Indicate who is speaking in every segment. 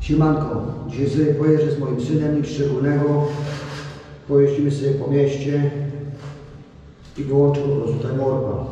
Speaker 1: Siemanko, dzisiaj sobie pojeżdżę z moim synem, nic szczególnego. Pojeździmy sobie po mieście i wyłączę po prostu Time Warpa.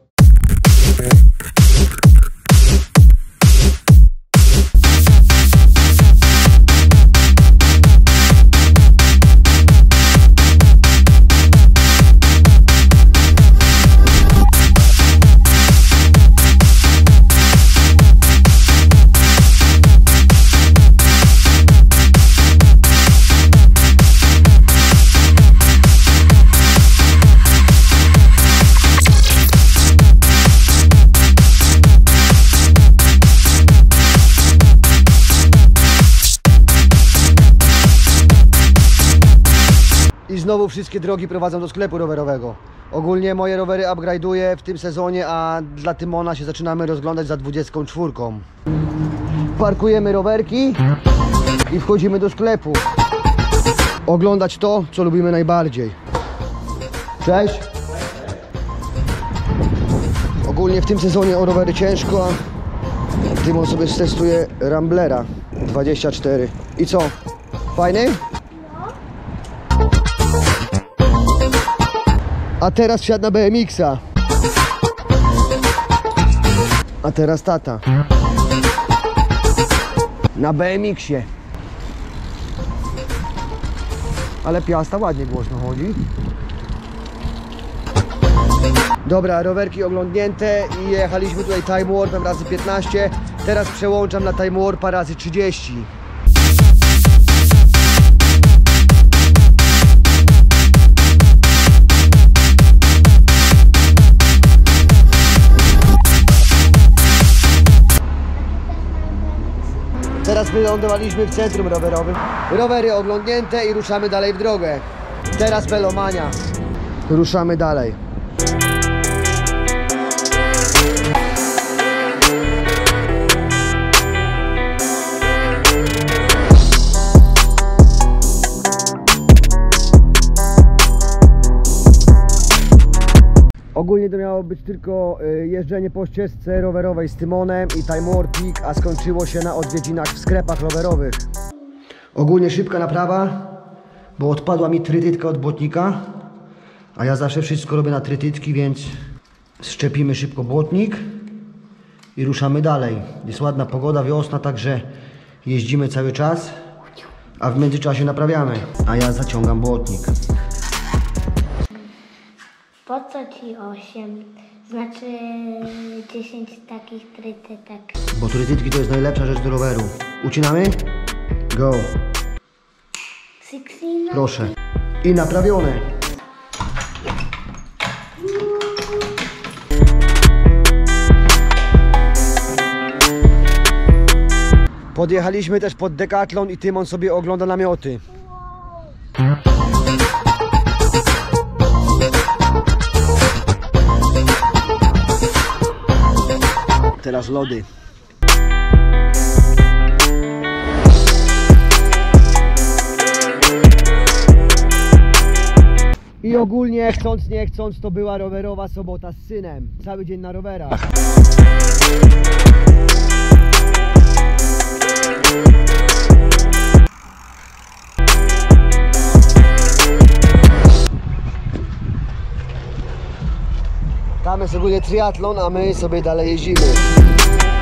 Speaker 1: I znowu wszystkie drogi prowadzą do sklepu rowerowego. Ogólnie moje rowery upgrade'uję w tym sezonie, a dla Tymona się zaczynamy rozglądać za 24. Parkujemy rowerki i wchodzimy do sklepu. Oglądać to, co lubimy najbardziej. Cześć! Ogólnie w tym sezonie o rowery ciężko, a Tymon sobie testuje Ramblera 24. I co? Fajny? A teraz wsiadł na BMX-a. A teraz tata. Na BMX-ie. Ale Piasta ładnie głośno chodzi. Dobra, rowerki oglądnięte i jechaliśmy tutaj Time Warpem razy 15. Teraz przełączam na Time Warpa razy 30. Teraz wylądowaliśmy w centrum rowerowym. Rowery oglądnięte i ruszamy dalej w drogę. Teraz Pelomania. Ruszamy dalej. Ogólnie to miało być tylko jeżdżenie po ścieżce rowerowej z Tymonem i Time Warpik, a skończyło się na odwiedzinach w sklepach rowerowych. Ogólnie szybka naprawa, bo odpadła mi trytytka od błotnika, a ja zawsze wszystko robię na trytytki, więc szczepimy szybko błotnik i ruszamy dalej. Jest ładna pogoda, wiosna, także jeździmy cały czas, a w międzyczasie naprawiamy, a ja zaciągam błotnik.
Speaker 2: Po co ci 8? Znaczy 10 takich trytytek.
Speaker 1: Bo trytytki to jest najlepsza rzecz do roweru. Ucinamy? Go.
Speaker 2: 16?
Speaker 1: Proszę. I naprawione. Podjechaliśmy też pod Decathlon i Tymon sobie ogląda namioty. Teraz lody. I ogólnie chcąc nie chcąc to była rowerowa sobota z synem. Cały dzień na rowerach. Tam jest ogólnie triatlon, a my sobie dalej jeździmy.